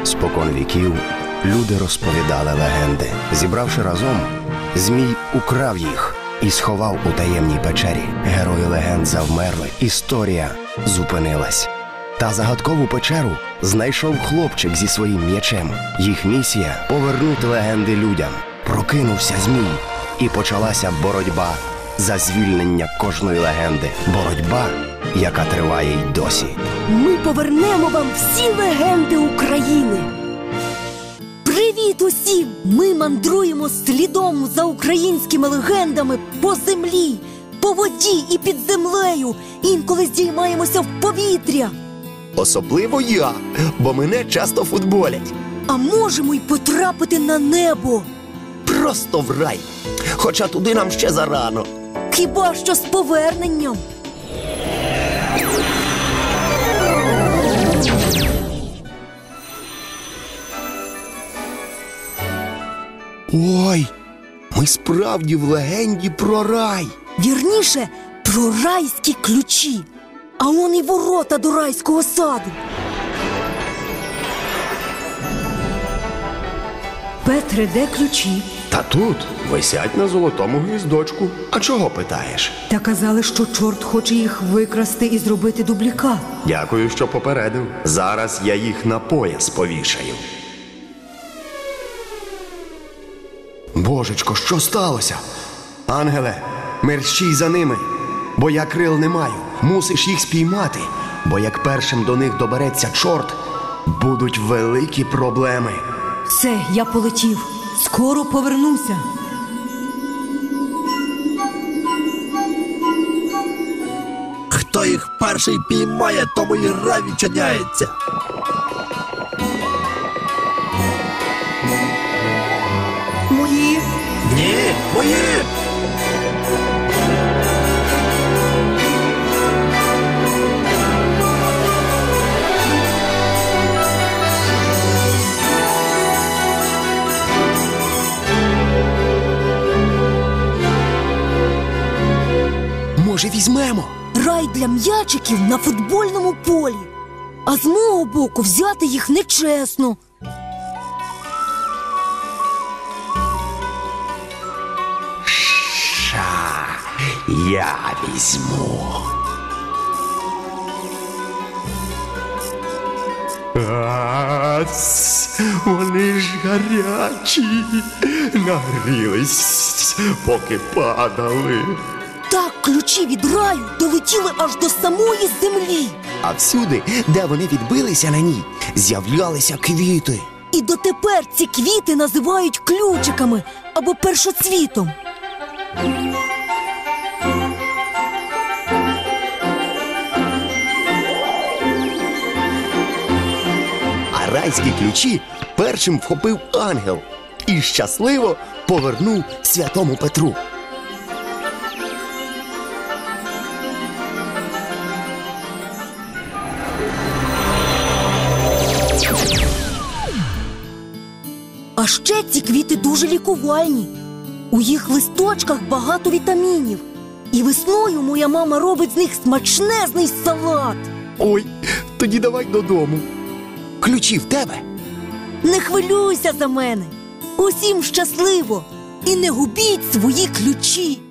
Спокон віків люди розповідали легенди. Зібравши разом, Змій украв їх і сховав у таємній печері. Герої легенд завмерли, історія зупинилась. Та загадкову печеру знайшов хлопчик зі своїм м'ячем. Їх місія – повернути легенди людям. Прокинувся Змій, і почалася боротьба за звільнення кожної легенди. Боротьба, яка триває й досі. Ми повернемо вам всі легенди України. Привіт усім! Ми мандруємо слідом за українськими легендами по землі, по воді і під землею. Інколи здіймаємося в повітря. Особливо я, бо мене часто футболять. А можемо й потрапити на небо. Просто в рай. Хоча туди нам ще зарано. Хіба що з поверненням. Ой, ми справді в легенді про рай. Вірніше, про райські ключі. А он і ворота до райського саду. Петре, де ключі? Та тут висять на золотому гвіздочку. А чого питаєш? Та казали, що чорт хоче їх викрасти і зробити дублікат. Дякую, що попередив. Зараз я їх на пояс повішаю. Божечко, що сталося? Ангеле, мерщій за ними, бо я крил не маю. Мусиш їх спіймати, бо як першим до них добереться чорт, будуть великі проблеми. Все, я полетів. Скоро повернуся. Хто їх перший піймає, тому і рай відчиняється. Мої? Ні, мої! Може, візьмемо? Рай для м'ячиків на футбольному полі. А з мого боку взяти їх нечесно. Я візьму. Вони ж гарячі. Нагрілись, поки падали. Так ключі від раю долетіли аж до самої землі. А всюди, де вони відбилися на ній, з'являлися квіти. І дотепер ці квіти називають ключиками або першоцвітом. А райські ключі першим вхопив ангел і щасливо повернув святому Петру. А ще ці квіти дуже лікувальні. У їх листочках багато вітамінів. І весною моя мама робить з них смачнезний салат. Ой, тоді давай додому. Ключі в тебе? Не хвилюйся за мене. Усім щасливо. І не губіть свої ключі.